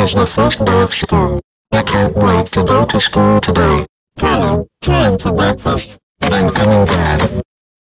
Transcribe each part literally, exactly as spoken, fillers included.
is the first day of school. I can't wait to go to school today. Hello, time for breakfast, but I'm coming back.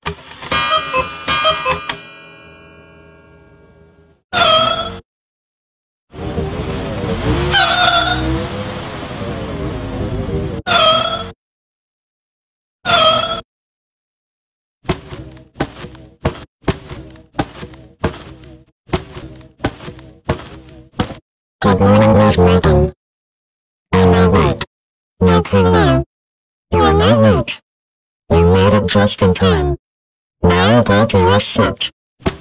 Good morning, Miss Morgan. I'm awake. No, no. You are not late. You made it just in time. Now go to your seat.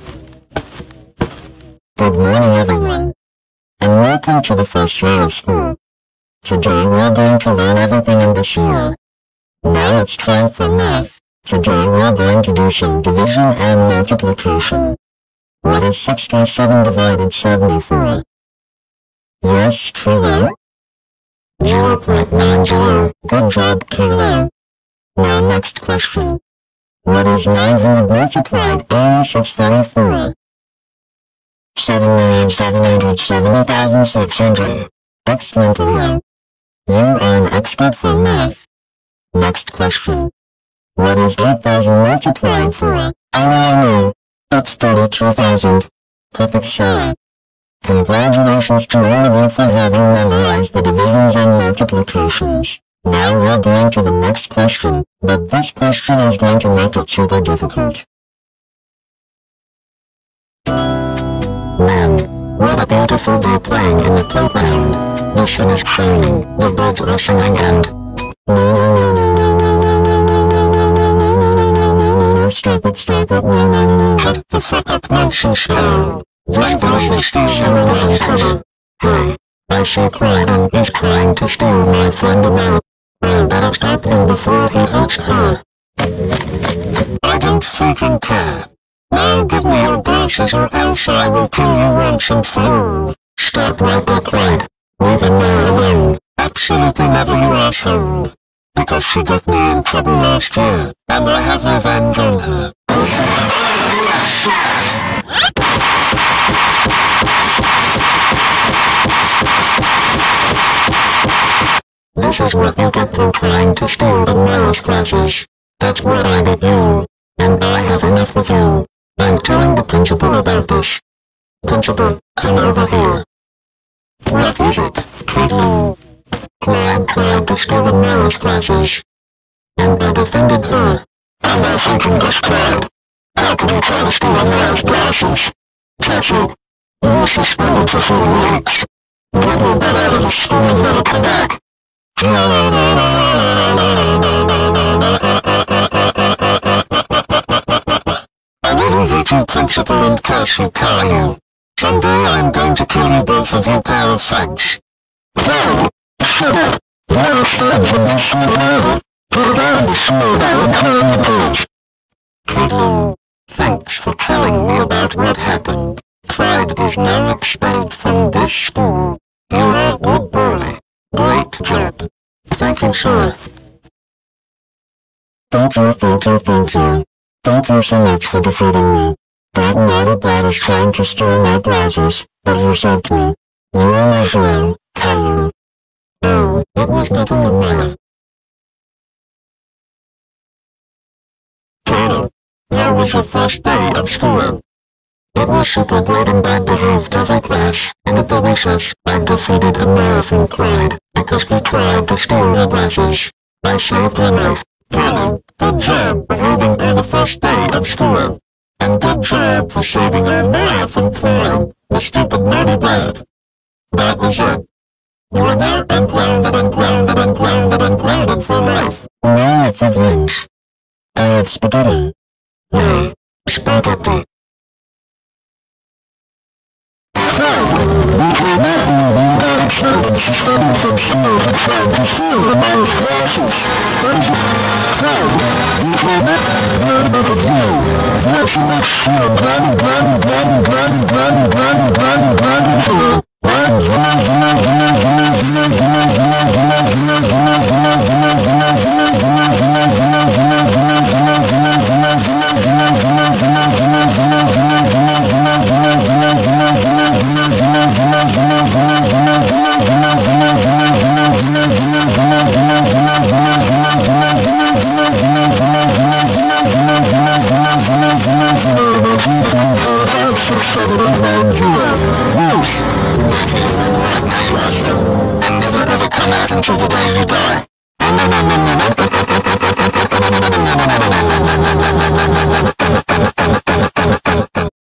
Good morning, everyone, and welcome to the first day of school. Today we're going to learn everything in this year. Now it's time for math. Today we're going to do some division and multiplication. What is sixty-seven divided seventy-four? Yes, Kilo. zero point nine zero. Good job, Kilo. Now next question. What is nine hundred multiplied by six thirty-four? seven million seven hundred seventy thousand six hundred. Excellent, Leo. You are an expert for math. Next question. What is eight thousand multiplied for? I know, I know. It's thirty-two thousand. Perfect, Sarah. Congratulations to all of you for having memorized the divisions and multiplications. Now we're going to the next question, but this question is going to make it super difficult. Man, what a beautiful day playing in the playground. The sun is shining, the birds are singing, and... No, no, no, no, no, no, no, no, no, no, no, no, no, no, no, stop it, stop it, no, no, no, shut the fuck up, man, so slow. This boy is still similar in color. Hey, I say Croydon is trying to steal my friend away. I better stop him before he hurts her. I don't freaking care. Now give me your glasses or else I will kill you once and for all. Stop right there, Clyde. Leave him alone. Absolutely never, you asshole. Because she got me in trouble last year, and I have revenge on her. This is what you get for trying to steal the math classes. That's what I get you. And I have enough with you. I'm telling the principal about this. Principal, come over here. What is it, Kiddo? Clyde tried to steal the math classes. And I defended her. I'm not thinking this, Clyde. How could you try to steal the math classes? Cassie, you're suspended for four weeks. Get your butt out of the school and never come back. I really hate you, Principal and Cassie Caillou. Someday I'm going to kill you both of you pair of fags. No! Shut up! No stands in this school. Put down the school now and clear the bridge. Kiddo, thanks for telling me about what happened. Clyde is now expelled from this school. You're a good boy. Great job. Thank you, sir. Thank you, thank you, thank you. Thank you so much for defeating me. That naughty brat is trying to steal my glasses, but you saved me. You are my hero, Caillou. Oh, it was nothing of mine. Caillou, how was your first day of school? It was super great and I behaved every class, and at the recess, I defeated a marathon Clyde, because he tried to steal your glasses. I saved your life. Caillou, good job behaving on the first day of school. And good job for saving our marathon Clyde, the stupid naughty brat. That was it. You are now ungrounded, ungrounded, ungrounded, ungrounded for life. Now I have lunch. I have spaghetti. Yeah, spaghetti. welcome to the Daily Door.